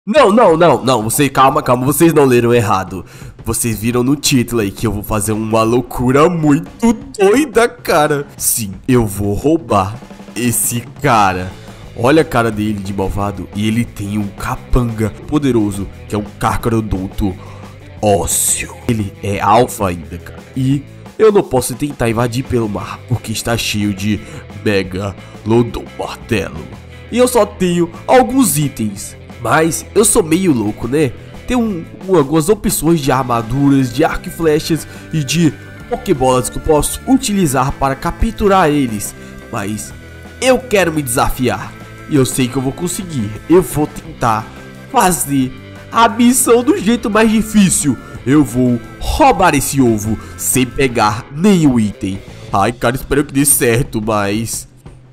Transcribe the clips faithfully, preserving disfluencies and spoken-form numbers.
Não, não, não, não, você, calma, calma, vocês não leram errado. Vocês viram no título aí que eu vou fazer uma loucura muito doida, cara. Sim, eu vou roubar esse cara. Olha a cara dele de malvado. E ele tem um capanga poderoso, que é um Carcarodonto ósseo. Ele é alfa ainda, cara. E eu não posso tentar invadir pelo mar, porque está cheio de Megalodon martelo. E eu só tenho alguns itens. Mas eu sou meio louco, né? Tem um, um, algumas opções de armaduras, de arco e flechas e de pokebolas que eu posso utilizar para capturar eles. Mas eu quero me desafiar. E eu sei que eu vou conseguir. Eu vou tentar fazer a missão do jeito mais difícil. Eu vou roubar esse ovo sem pegar nenhum item. Ai, cara, espero que dê certo, mas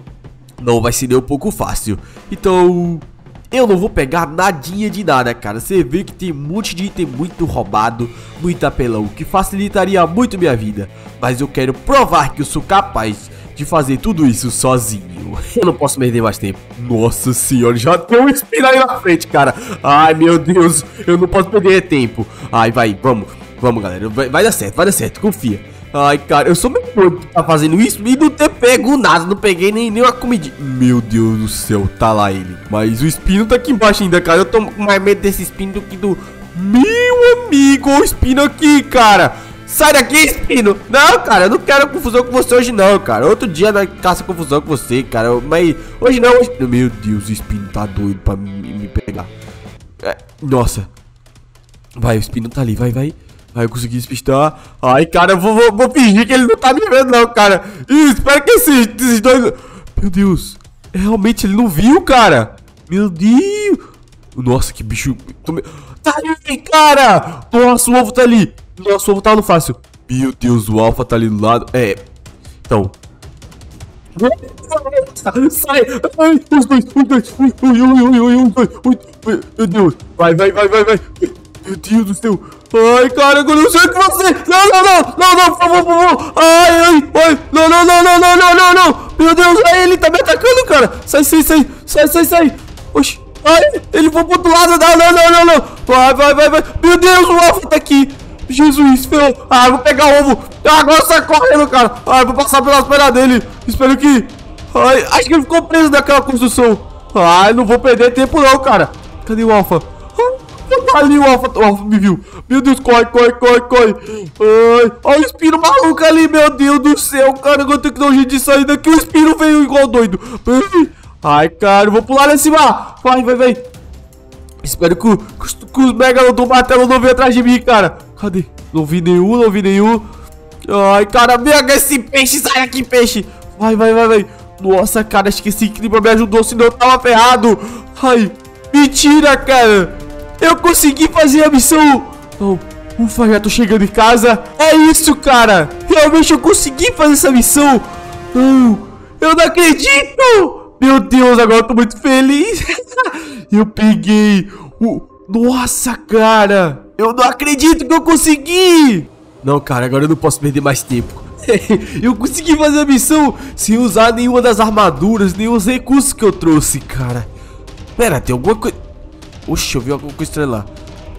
não vai ser nem um pouco fácil. Então eu não vou pegar nadinha de nada, cara. Você vê que tem um monte de item muito roubado, muito apelão, que facilitaria muito minha vida. Mas eu quero provar que eu sou capaz de fazer tudo isso sozinho. Eu não posso perder mais tempo. Nossa senhora, já tem um espinho aí na frente, cara. Ai, meu Deus, eu não posso perder tempo. Ai, vai, vamos, vamos, galera. Vai, vai dar certo, vai dar certo, confia. Ai, cara, eu sou meio doido de tá fazendo isso e não ter pego nada. Não peguei nem, nem uma comidinha. Meu Deus do céu, tá lá ele. Mas o espino tá aqui embaixo ainda, cara. Eu tô com mais medo desse espino do que do... Meu amigo, o espino aqui, cara. Sai daqui, espino. Não, cara, eu não quero confusão com você hoje não, cara. Outro dia nós caça confusão com você, cara. Mas hoje não, hoje... Meu Deus, o espino tá doido pra me, me pegar. É, nossa. Vai, o espino tá ali, vai, vai. Aí eu consegui despistar. Ai, cara, eu vou, vou, vou fingir que ele não tá me vendo não, cara. Ih, espera que esses, esses dois... Meu Deus. Realmente ele não viu, cara. Meu Deus. Nossa, que bicho... Tá ali, cara. Nossa, o ovo tá ali. Nossa, o ovo tá no fácil. Meu Deus, o alfa tá ali do lado. É. Então... Sai. Ai, os dois, os dois. Ui, ui, ui, ui, ui, ui, ui. Meu Deus. Vai, vai, vai, vai, vai. Meu Deus do céu. Ai, cara, eu não sei o que você... Não, não, não, não, não, por favor, por favor. Ai, ai, ai. Não, não, não, não, não, não, não, não. Meu Deus, ai, ele tá me atacando, cara. Sai, sai, sai, sai, sai, sai. Oxi. Ai, ele foi pro outro lado. Não, não, não, não, não. Vai, vai, vai, vai. Meu Deus, o alfa tá aqui. Jesus, ferrou. Ah, vou pegar o ovo. Agora sai correndo, cara. Ai, vou passar pelas pernas dele. Espero que... Ai, acho que ele ficou preso naquela construção. Ai, não vou perder tempo não, cara. Cadê o alfa? Tá ali o alfa, o alfa me viu. Meu Deus, corre, corre, corre, corre. Ai, olha o espino maluco ali, meu Deus do céu, cara. Eu tenho que dar um jeito de sair daqui. O espino veio igual doido. Ai, cara, eu vou pular lá em cima. Vai, vai, vai. Espero que, que, que os Megalodon martelo não venham atrás de mim, cara. Cadê? Não vi nenhum, não vi nenhum. Ai, cara, pega esse peixe, sai daqui, peixe. Vai, vai, vai, vai. Nossa, cara, acho que esse clima me ajudou, senão eu tava ferrado. Ai, mentira, cara. Eu consegui fazer a missão. Oh, ufa, já tô chegando em casa. É isso, cara. Realmente eu consegui fazer essa missão. Não, eu não acredito. Meu Deus, agora eu tô muito feliz. Eu peguei o... Nossa, cara. Eu não acredito que eu consegui. Não, cara, agora eu não posso perder mais tempo. Eu consegui fazer a missão sem usar nenhuma das armaduras, nem os recursos que eu trouxe, cara. Pera, tem alguma coisa... Oxi, eu vi alguma coisa estranha lá.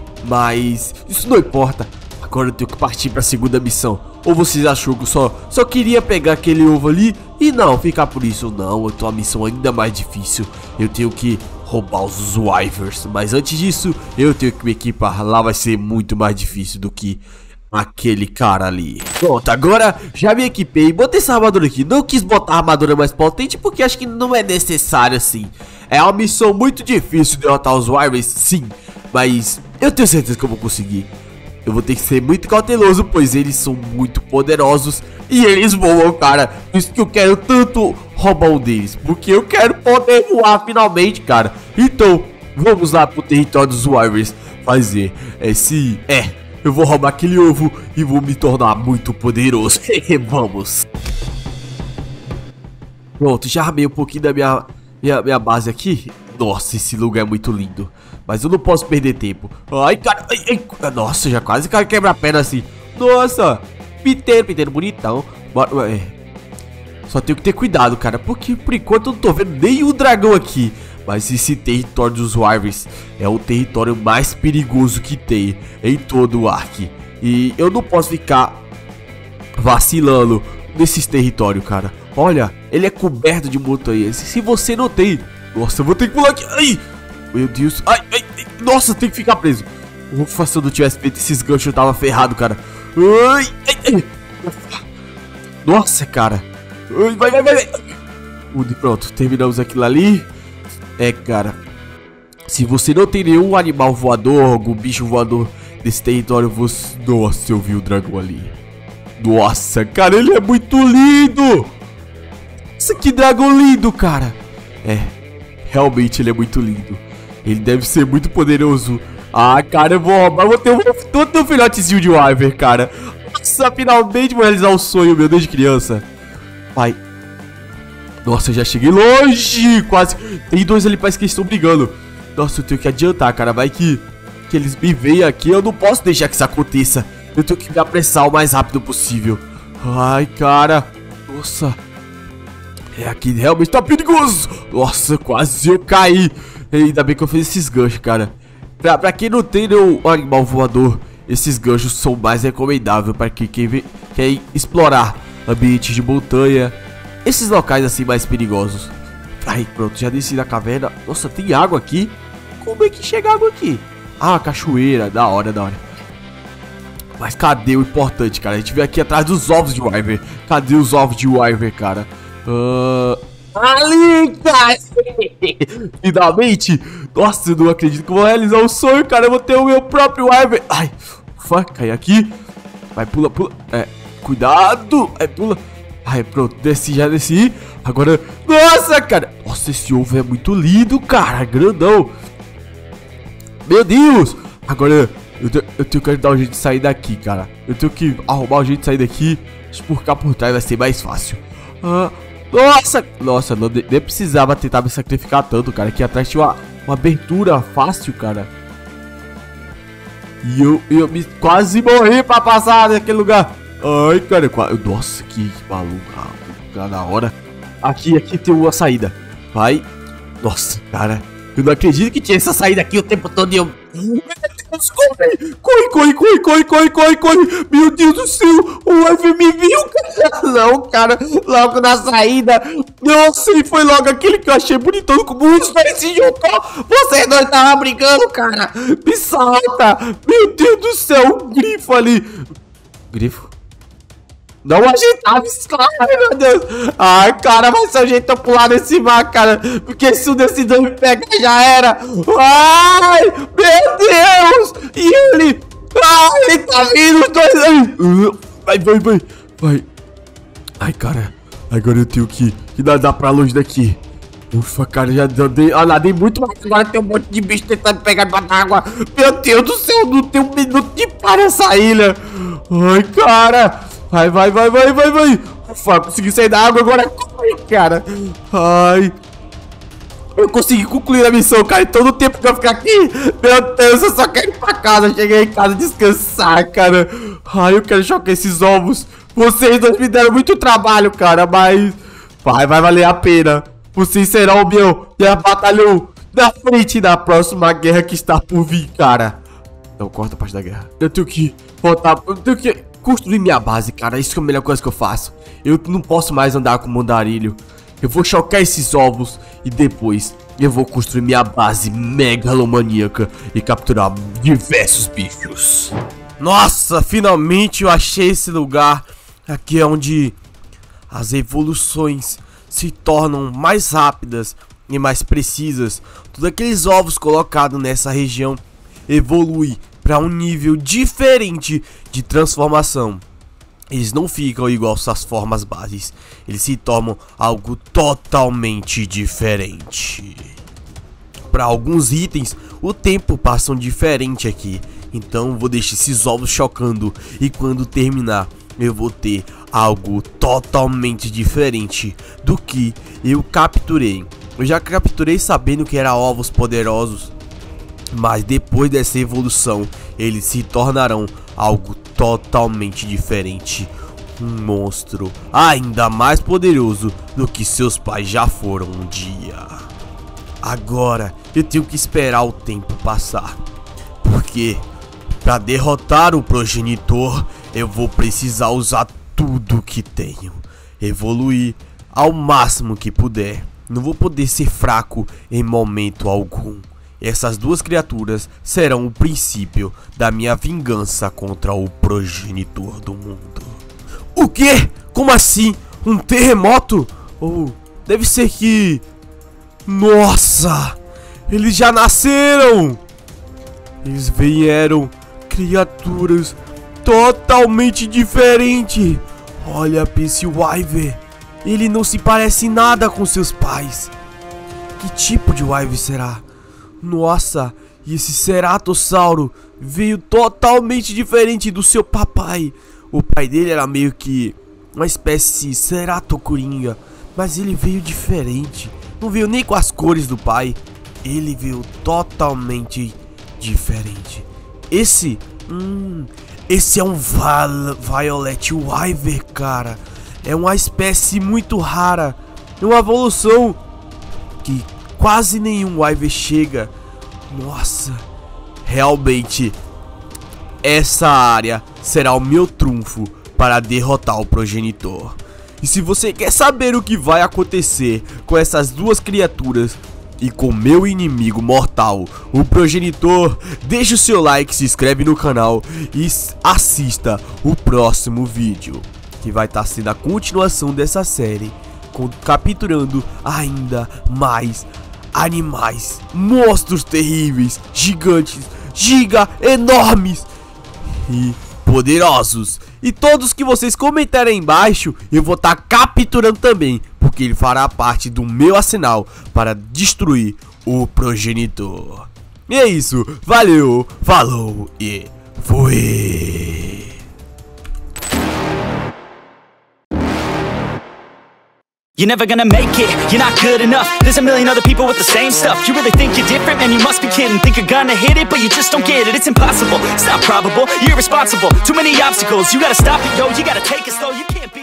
Mas isso não importa. Agora eu tenho que partir pra segunda missão. Ou vocês acham que eu só, só queria pegar aquele ovo ali e não ficar por isso? Não, eu tô uma missão ainda mais difícil. Eu tenho que roubar os Wyverns. Mas antes disso, eu tenho que me equipar. Lá vai ser muito mais difícil do que aquele cara ali. Pronto, agora já me equipei. Botei essa armadura aqui. Não quis botar a armadura mais potente porque acho que não é necessário assim. É uma missão muito difícil derrotar os Wyverns, sim. Mas eu tenho certeza que eu vou conseguir. Eu vou ter que ser muito cauteloso, pois eles são muito poderosos e eles voam, cara. Por isso que eu quero tanto roubar um deles, porque eu quero poder voar finalmente, cara. Então, vamos lá pro território dos Wyverns fazer esse... É, eu vou roubar aquele ovo e vou me tornar muito poderoso. Vamos. Pronto, já armei um pouquinho da minha, minha, minha base aqui. Nossa, esse lugar é muito lindo. Mas eu não posso perder tempo. Ai, cara. Ai, ai. Nossa, já quase quebra a perna assim. Nossa. Piteiro, piteiro bonitão. Bora, é. Só tenho que ter cuidado, cara. Porque por enquanto eu não tô vendo nenhum dragão aqui. Mas esse território dos Wyverns é o território mais perigoso que tem em todo o Ark. E eu não posso ficar vacilando nesses territórios, cara. Olha, ele é coberto de montanhas. Se você não tem... Nossa, eu vou ter que pular aqui. Ai, meu Deus. Ai, ai, ai. Nossa, tem que ficar preso. Ufa, se eu não tivesse feito esses ganchos, eu tava ferrado, cara. Ai, ai, ai. Nossa, cara. Ai, vai, vai, vai, vai. Pronto, terminamos aquilo ali. É, cara, se você não tem nenhum animal voador, algum bicho voador nesse território, você... Nossa, eu vi o dragão ali. Nossa, cara, ele é muito lindo. Nossa, que dragão lindo, cara. É, realmente ele é muito lindo. Ele deve ser muito poderoso. Ah, cara, eu vou roubar. Eu vou ter um, vou ter um filhotezinho de Wyvern, cara. Nossa, finalmente vou realizar um sonho meu desde criança. Pai. Nossa, eu já cheguei longe. Quase. Tem dois ali, parece que eles estão brigando. Nossa, eu tenho que adiantar, cara. Vai que, que eles me veem aqui. Eu não posso deixar que isso aconteça. Eu tenho que me apressar o mais rápido possível. Ai, cara. Nossa. É, aqui realmente tá perigoso. Nossa, quase eu caí. Ainda bem que eu fiz esses ganchos, cara. Pra, pra quem não tem nenhum animal voador, esses ganchos são mais recomendáveis para quem quer, quer explorar ambientes de montanha, esses locais assim mais perigosos. Aí pronto, já desci na caverna. Nossa, tem água aqui? Como é que chega água aqui? Ah, cachoeira, da hora, da hora. Mas cadê o importante, cara? A gente veio aqui atrás dos ovos de Wyvern. Cadê os ovos de Wyvern, cara? Uh... Ali, cara! Finalmente! Nossa, eu não acredito que eu vou realizar um sonho, cara. Eu vou ter o meu próprio Wyvern. Ai, ufa, cai aqui. Vai, pula, pula. É, cuidado. É, pula. Ai, pronto, desci, já desci. Agora, nossa, cara. Nossa, esse ovo é muito lindo, cara. Grandão. Meu Deus. Agora, eu, te, eu tenho que dar um jeito de sair daqui, cara. Eu tenho que arrumar um jeito de sair daqui. Por cá por trás vai ser mais fácil. Ah... Nossa, nossa, não, nem precisava tentar me sacrificar tanto, cara. Aqui atrás tinha uma, uma abertura fácil, cara. E eu, eu me, quase morri pra passar naquele lugar. Ai, cara, eu, nossa, que maluco, cara, da hora. Aqui, aqui tem uma saída. Vai. Nossa, cara, eu não acredito que tinha essa saída aqui o tempo todo e eu... Corre, corre, corre, corre, corre, corre, corre. Meu Deus do céu, o Wyvern me viu, cara. Não, cara, logo na saída. Nossa, e foi logo aquele que eu achei bonitão. Como os dois se juntou. Vocês dois estavam brigando, cara. Me salta. Meu Deus do céu, um grifo ali. Grifo? Não ajeitava esse cara, meu Deus. Ai, cara, vai ser o jeito de eu pular nesse mar, cara. Porque se o desse dois me pegar, já era. Ai, meu Deus. E ele... Ai, ele tá vindo, os dois... Vai, vai, vai. Vai. Ai, cara. Agora eu tenho que, que nadar pra longe daqui. Ufa, cara, já dei... Ah, nadei muito, mas agora tem um monte de bicho tentando pegar debaixo d'água. Meu Deus do céu, não tem um minuto de par nessa ilha. Ai, cara... Vai, vai, vai, vai, vai, vai. Ufa, consegui sair da água agora. Ai, cara. Ai. Eu consegui concluir a missão, cara. E todo o tempo que eu ficar aqui, meu Deus, eu só quero ir pra casa. Cheguei em casa descansar, cara. Ai, eu quero chocar esses ovos. Vocês dois me deram muito trabalho, cara. Mas vai, vai valer a pena. Vocês serão o meu, minha batalhão na frente da próxima guerra que está por vir, cara. Não, corta a parte da guerra. Eu tenho que voltar. Eu tenho que... construir minha base, cara. Isso que é a melhor coisa que eu faço. Eu não posso mais andar com o mandarilho. Eu vou chocar esses ovos e depois eu vou construir minha base megalomaníaca e capturar diversos bichos. Nossa, finalmente eu achei esse lugar. Aqui é onde as evoluções se tornam mais rápidas e mais precisas. Todos aqueles ovos colocados nessa região evoluem para um nível diferente de transformação. Eles não ficam igual às formas bases. Eles se tornam algo totalmente diferente. Para alguns itens, o tempo passa diferente aqui. Então vou deixar esses ovos chocando. E quando terminar, eu vou ter algo totalmente diferente do que eu capturei. Eu já capturei sabendo que eram ovos poderosos. Mas depois dessa evolução, eles se tornarão algo totalmente diferente. Um monstro ainda mais poderoso do que seus pais já foram um dia. Agora eu tenho que esperar o tempo passar, porque para derrotar o progenitor eu vou precisar usar tudo que tenho, evoluir ao máximo que puder. Não vou poder ser fraco em momento algum. Essas duas criaturas serão o princípio da minha vingança contra o progenitor do mundo. O quê? Como assim? Um terremoto? Ou deve ser que... Nossa! Eles já nasceram! Eles vieram criaturas totalmente diferentes. Olha, Pennywise, ele não se parece nada com seus pais. Que tipo de Wyvern será? Nossa, e esse ceratossauro veio totalmente diferente do seu papai. O pai dele era meio que uma espécie de ceratocoringa, mas ele veio diferente. Não veio nem com as cores do pai. Ele veio totalmente diferente. Esse, hum, esse é um Violet Wyvern, cara. É uma espécie muito rara. É uma evolução que quase nenhum Wyvern chega. Nossa, realmente essa área será o meu trunfo para derrotar o progenitor. E se você quer saber o que vai acontecer com essas duas criaturas e com meu inimigo mortal, o progenitor, deixa o seu like, se inscreve no canal e assista o próximo vídeo, que vai estar sendo a continuação dessa série, capturando ainda mais animais, monstros terríveis, gigantes, giga enormes e poderosos. E todos que vocês comentarem aí embaixo, eu vou estar capturando também, porque ele fará parte do meu arsenal para destruir o progenitor. E é isso, valeu, falou e fui! You're never gonna make it, you're not good enough. There's a million other people with the same stuff. You really think you're different? Man, you must be kidding. Think you're gonna hit it, but you just don't get it. It's impossible, it's not probable, you're irresponsible. Too many obstacles, you gotta stop it, yo. You gotta take it slow, you can't be